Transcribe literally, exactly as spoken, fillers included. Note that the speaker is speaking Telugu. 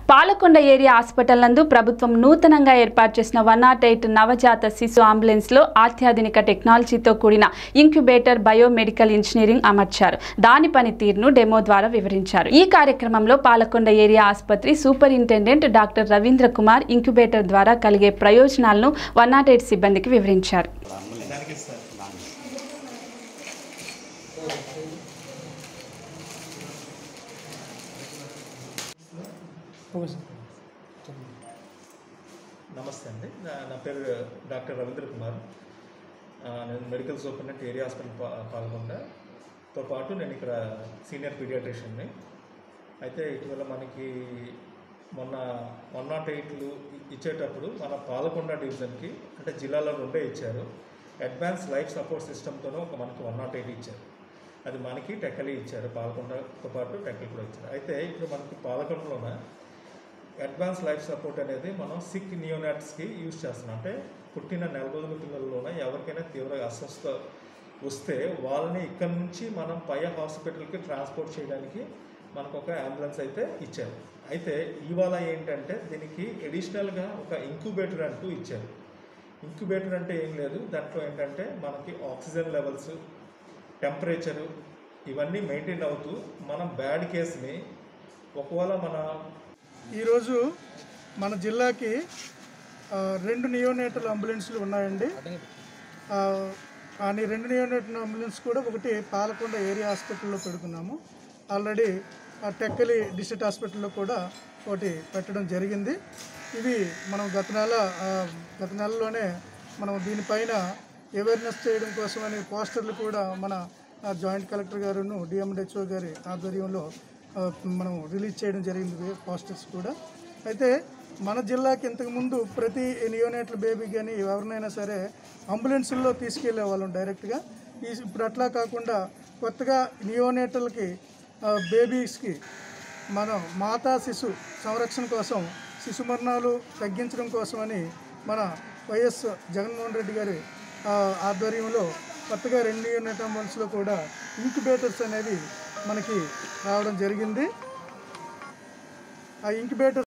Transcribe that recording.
పాలకొండ ఏరియా హాస్పిటల్ నందు ప్రభుత్వం నూతనంగా ఏర్పాటు చేసిన వన్ నాట్ ఎయిట్ నవజాత శిశు అంబులెన్స్ లో అత్యాధునిక టెక్నాలజీతో కూడిన ఇంక్యుబేటర్ బయోమెడికల్ ఇంజనీరింగ్ అమర్చారు. దాని పనితీరును డెమో ద్వారా వివరించారు. ఈ కార్యక్రమంలో పాలకొండ ఏరియా ఆసుపత్రి superintendent doctor Ravindra Kumar incubator ద్వారా కలిగే ప్రయోజనాలను వన్ నాట్ ఎయిట్ సిబ్బందికి వివరించారు. నమస్తే అండి, నా పేరు డాక్టర్ రవీంద్ర కుమార్. నేను మెడికల్ సూపరింటెండెంట్ ఏరియా హాస్పిటల్ పాల్గొండతో పాటు నేను ఇక్కడ సీనియర్ పీడియాట్రిషియన్ని. అయితే ఇటీవల మనకి మొన్న వన్ నాట్ ఎయిట్లు ఇచ్చేటప్పుడు మన పాలకొండ డివిజన్కి అంటే జిల్లాలో రెండే ఇచ్చారు. అడ్వాన్స్ లైఫ్ సపోర్ట్ సిస్టమ్తోనూ ఒక మనకి వన్ నాట్ ఎయిట్ ఇచ్చారు. అది మనకి టెక్కలి ఇచ్చారు, పాలకొండతో పాటు టెక్కలి కూడా ఇచ్చారు. అయితే ఇప్పుడు మనకి పాలకొండలోన అడ్వాన్స్ లైఫ్ సపోర్ట్ అనేది మనం సిక్ నియోనాట్స్కి యూజ్ చేస్తున్నాం. అంటే పుట్టిన నెల రోజుల పిల్లల్లోనే ఎవరికైనా తీవ్ర అస్వస్థ వస్తే వాళ్ళని ఇక్కడ నుంచి మనం పై హాస్పిటల్కి ట్రాన్స్పోర్ట్ చేయడానికి మనకు ఒక అంబులెన్స్ అయితే ఇచ్చారు. అయితే ఇవాళ ఏంటంటే దీనికి అడిషనల్గా ఒక ఇంక్యుబేటర్ అంటూ ఇచ్చారు. ఇంక్యుబేటర్ అంటే ఏం లేదు, దాంట్లో ఏంటంటే మనకి ఆక్సిజన్ లెవెల్స్, టెంపరేచరు ఇవన్నీ మెయింటైన్ అవుతూ మనం బ్యాడ్ కేసుని ఒకవేళ మన ఈరోజు మన జిల్లాకి రెండు నియోనేటల్ అంబులెన్స్లు ఉన్నాయండి. ఆ రెండు నియోనేటల్ అంబులెన్స్ కూడా ఒకటి పాలకొండ ఏరియా హాస్పిటల్లో పెడుతున్నాము. ఆల్రెడీ టెక్కలి డిస్ట్రిక్ట్ హాస్పిటల్లో కూడా ఒకటి పెట్టడం జరిగింది. ఇవి మనం గత నెల గత నెలలోనే మనం దీనిపైన అవేర్నెస్ చేయడం కోసమని పోస్టర్లు కూడా మన జాయింట్ కలెక్టర్ గారును డిఎండిహెచ్ఓ గారి ఆధ్వర్యంలో మనం రిలీజ్ చేయడం జరిగింది, పోస్టర్స్ కూడా. అయితే మన జిల్లాకి ఇంతకుముందు ప్రతి నియోనేటల్ బేబీ కానీ ఎవరినైనా సరే అంబులెన్సుల్లో తీసుకెళ్లే వాళ్ళం డైరెక్ట్గా. ఈ ఇప్పుడు అట్లా కాకుండా కొత్తగా నియోనేటల్కి బేబీస్కి మనం మాతా శిశు సంరక్షణ కోసం, శిశు మరణాలు తగ్గించడం కోసమని మన వైఎస్ జగన్మోహన్ రెడ్డి గారి ఆధ్వర్యంలో కొత్తగా రెండు యూనిట్ అంబులెన్స్లో కూడా ఇంక్యుబేటర్స్ అనేవి మనకి రావడం జరిగింది. ఆ ఇంక్యుబేటర్